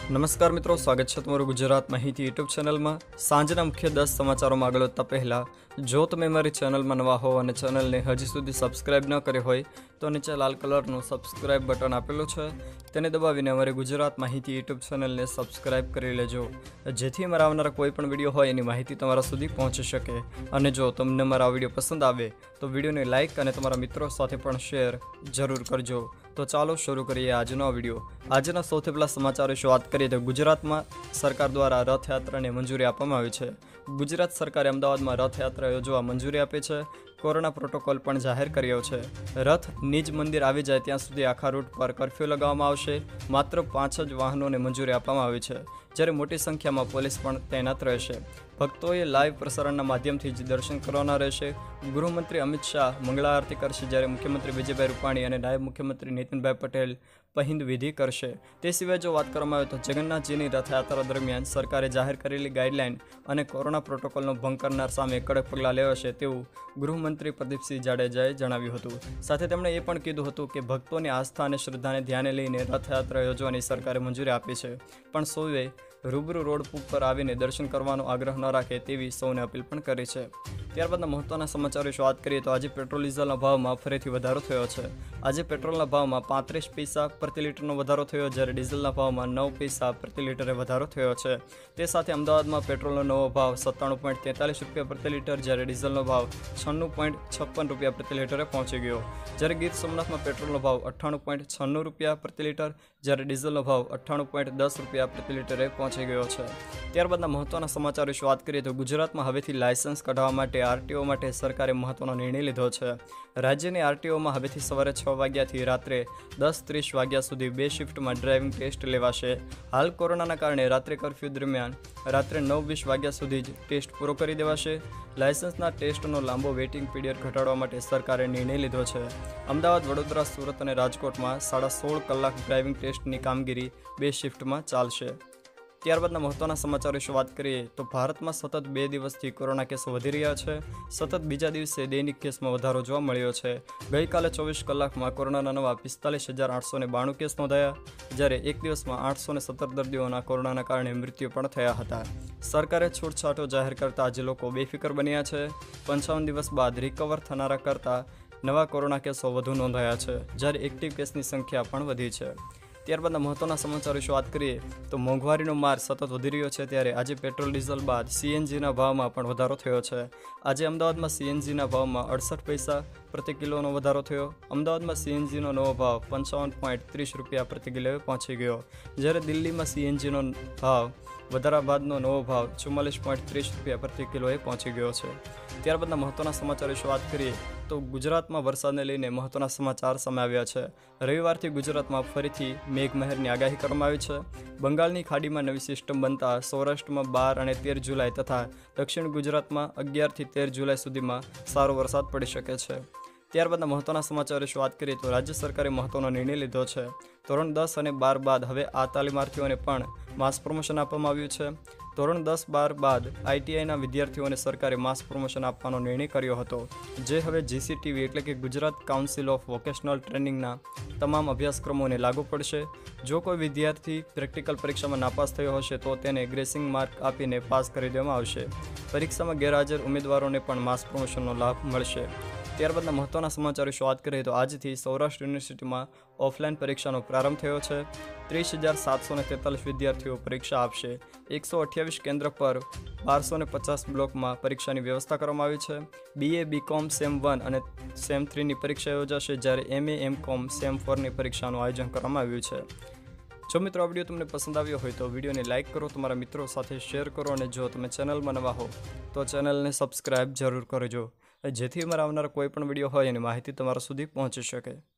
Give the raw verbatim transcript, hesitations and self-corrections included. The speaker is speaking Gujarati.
નમસ્કાર મિત્રો, સ્વાગત છે તમારું ગુજરાત માહિતી યુટ્યુબ ચેનલમાં। સાંજના મુખ્ય દસ સમાચારોમાં આગળ વધતા પહેલાં જો તમે મારી ચેનલમાં નવા હો અને ચેનલને હજી સુધી સબસ્ક્રાઇબ ન કરી હોય તો નીચે લાલ કલરનું સબસ્ક્રાઇબ બટન આપેલું છે, તેને દબાવીને અમારી ગુજરાત માહિતી યુટ્યુબ ચેનલને સબસ્ક્રાઇબ કરી લેજો, જેથી મારા આવનારા કોઈ પણ વિડીયો હોય એની માહિતી તમારા સુધી પહોંચી શકે। અને જો તમને મારા વિડીયો પસંદ આવે તો વિડીયોને લાઇક અને તમારા મિત્રો સાથે પણ શેર જરૂર કરજો। તો ચાલો શરૂ કરીએ આજનો વિડીયો। આજના સૌથી પહેલા સમાચાર વિશે વાત કરીએ તો ગુજરાતમાં સરકાર દ્વારા રથયાત્રાને મંજૂરી આપવામાં આવી છે। ગુજરાત સરકારે અમદાવાદમાં રથયાત્રા યોજવા મંજૂરી આપી છે। કોરોના પ્રોટોકોલ પણ જાહેર કર્યો છે। રથ નિજ મંદિર આવી જાય ત્યાં સુધી આખા રૂટ પર કર્ફ્યુ લગાવવામાં આવશે। માત્ર પાંચ જ વાહનોને મંજૂરી આપવામાં આવી છે, જ્યારે મોટી સંખ્યામાં પોલીસ પણ તૈનાત રહેશે। ભક્તોએ લાઈવ પ્રસારણના માધ્યમથી જ દર્શન કરવાના રહેશે। ગૃહમંત્રી અમિત શાહ મંગળા આરતી કરશે, જ્યારે મુખ્યમંત્રી વિજયભાઈ રૂપાણી અને નાયબ મુખ્યમંત્રી નીતિનભાઈ પટેલ પહિંદ વિધિ કરશે। તે સિવાય જો વાત કરવામાં આવે તો જગન્નાથજીની રથયાત્રા દરમિયાન સરકારે જાહેર કરેલી ગાઈડલાઈન અને કોરોના પ્રોટોકોલનો ભંગ કરનાર સામે કડક પગલાં લેવાશે તેવું ગૃહમંત્રી પ્રદીપસિંહ જાડેજાએ જણાવ્યું હતું। સાથે તેમણે એ પણ કીધું હતું કે ભક્તોની આસ્થા અને શ્રદ્ધાને ધ્યાને લઈને રથયાત્રા યોજવાની સરકારે મંજૂરી આપી છે, પણ સૌએ રૂબરૂ રોડ ઉપર આવીને દર્શન કરવાનો આગ્રહ ન રાખે તેવી સૌને અપીલ પણ કરી છે। ત્યારબાદના મહત્વના સમાચાર વિશે વાત કરીએ તો આજે પેટ્રોલ ડીઝલના ભાવમાં ફરીથી વધારો થયો છે। આજે પેટ્રોલના ભાવમાં પાંત્રીસ પૈસા પ્રતિ લીટરનો વધારો થયો, જ્યારે ડીઝલના ભાવમાં નવ પૈસા પ્રતિ લીટરે વધારો થયો છે। તે સાથે અમદાવાદમાં પેટ્રોલનો નવો ભાવ સત્તાણું પોઈન્ટ તેતાલીસ રૂપિયા પ્રતિ લીટર, જ્યારે ડીઝલનો ભાવ છન્નું પોઈન્ટ છપ્પન રૂપિયા પ્રતિ લીટરે પહોંચી ગયો। જ્યારે ગીર સોમનાથમાં પેટ્રોલનો ભાવ અઠ્ઠાણું પોઈન્ટ છન્નું રૂપિયા પ્રતિ લીટર, જ્યારે ડીઝલનો ભાવ અઠ્ઠાણું પોઈન્ટ દસ રૂપિયા પ્રતિ લીટરે પહોંચી ગયો છે। ત્યારબાદના મહત્વના સમાચાર વિશે વાત કરીએ તો ગુજરાતમાં હવેથી લાયસન્સ કઢાવવા માટે આરટીઓ માટે સરકારે મહત્વનો નિર્ણય લીધો છે। રાજ્યની આરટીઓમાં હવેથી સવારે છ વાગ્યાથી રાત્રે દસ ત્રીસ વાગ્યા સુધી બે શિફ્ટમાં ડ્રાઇવિંગ ટેસ્ટ લેવાશે। હાલ કોરોનાના કારણે રાત્રે કર્ફ્યુ દરમિયાન રાત્રે નવ વીસ વાગ્યા સુધી જ ટેસ્ટ પૂરો કરી દેવાશે। લાયસન્સના ટેસ્ટનો લાંબો વેઇટિંગ પીરિયડ ઘટાડવા માટે સરકારે નિર્ણય લીધો છે। અમદાવાદ, વડોદરા, સુરત અને રાજકોટમાં સાડા સોળ કલાક ડ્રાઇવિંગ ટેસ્ટની કામગીરી બે શિફ્ટમાં ચાલશે। ત્યારબાદના મહત્વના સમાચાર વિશે વાત કરીએ તો ભારતમાં સતત બે દિવસથી કોરોના કેસો વધી રહ્યા છે। સતત બીજા દિવસે દૈનિક કેસમાં વધારો જોવા મળ્યો છે। ગઈકાલે ચોવીસ કલાકમાં કોરોનાના નવા પિસ્તાલીસ હજાર આઠસો ને બાણું કેસ નોંધાયા, જ્યારે એક દિવસમાં આઠસો ને સત્તર દર્દીઓના કોરોનાના કારણે મૃત્યુ પણ થયા હતા। સરકારે છૂટછાટો જાહેર કરતા આજે લોકો બેફિકર બન્યા છે। પંચાવન દિવસ બાદ રિકવર થનારા કરતાં નવા કોરોના કેસો વધુ નોંધાયા છે, જ્યારે એક્ટિવ કેસની સંખ્યા પણ વધી છે। ત્યારબાદના મહત્વના સમાચાર વિશે વાત કરીએ તો મોંઘવારીનો માર સતત વધી રહ્યો છે, ત્યારે આજે પેટ્રોલ ડીઝલ બાદ સીએનજીના ભાવમાં પણ વધારો થયો છે। આજે અમદાવાદમાં સીએનજીના ભાવમાં અડસઠ પૈસા પ્રતિ કિલોનો વધારો થયો। અમદાવાદમાં સીએનજીનો નવો ભાવ પંચાવન પોઈન્ટ ત્રીસ રૂપિયા પ્રતિ કિલોએ પહોંચી ગયો, જ્યારે દિલ્હીમાં સીએનજીનો ભાવ વધારા બાદનો નવો ભાવ ચુમ્માલીસ પોઈન્ટ ત્રીસ રૂપિયા પ્રતિ કિલોએ પહોંચી ગયો છે। ત્યારબાદના મહત્વના સમાચાર વિશે વાત કરીએ તો ગુજરાતમાં વરસાદને લઈને મહત્વના સમાચાર સામે આવ્યા છે। રવિવારથી ગુજરાતમાં ફરીથી મેઘમહેરની આગાહી કરવામાં આવી છે। બંગાળની ખાડીમાં નવી સિસ્ટમ બનતા સૌરાષ્ટ્રમાં બાર અને તેર જુલાઈ તથા દક્ષિણ ગુજરાતમાં અગિયારથી તેર જુલાઈ સુધીમાં સારો વરસાદ પડી શકે છે। ત્યારબાદના મહત્વના સમાચાર વિશે વાત કરીએ તો રાજ્ય સરકારે મહત્વનો નિર્ણય લીધો છે। ધોરણ દસ અને બાર બાદ હવે આ તાલીમાર્થીઓને પણ માસ પ્રમોશન આપવામાં આવ્યું છે। ધોરણ દસ બાર બાદ આઈટીઆઈના વિદ્યાર્થીઓને સરકારે માસ પ્રમોશન આપવાનો નિર્ણય કર્યો હતો, જે હવે જીસીટીવી એટલે કે ગુજરાત કાઉન્સિલ ઓફ વોકેશનલ ટ્રેનિંગના તમામ અભ્યાસક્રમોને લાગુ પડશે। જો કોઈ વિદ્યાર્થી પ્રેક્ટિકલ પરીક્ષામાં નાપાસ થયો હશે તો તેને ગ્રેસિંગ માર્ક આપીને પાસ કરી દેવામાં આવશે। પરીક્ષામાં ગેરહાજર ઉમેદવારોને પણ માસ પ્રમોશનનો લાભ મળશે। ત્યારબાદના મહત્વના સમાચાર વિશે વાત કરીએ તો આજથી સૌરાષ્ટ્ર યુનિવર્સિટીમાં ઓફલાઈન પરીક્ષાનો પ્રારંભ થયો છે। ત્રીસ હજાર સાતસો ને તેતાલીસ વિદ્યાર્થીઓ પરીક્ષા આપશે। એકસો અઠ્યાવીસ કેન્દ્ર પર બારસો ને પચાસ બ્લોકમાં પરીક્ષાની વ્યવસ્થા કરવામાં આવી છે। બીએ, બીકોમ સેમ વન અને સેમ થ્રીની પરીક્ષા યોજાશે, જ્યારે એમએ, એમ કોમ સેમ ફોરની પરીક્ષાનું આયોજન કરવામાં આવ્યું છે। જો મિત્રો આ વિડીયો તમને પસંદ આવ્યો હોય તો વિડીયોને લાઇક કરો, તમારા મિત્રો સાથે શેર કરો, અને જો તમે ચેનલમાં નવા હો તો ચેનલને સબસ્ક્રાઇબ જરૂર કરજો, જેથી મારા આવનારા કોઈ પણ વિડીયો હોય એની માહિતી તમારા સુધી પહોંચી શકે।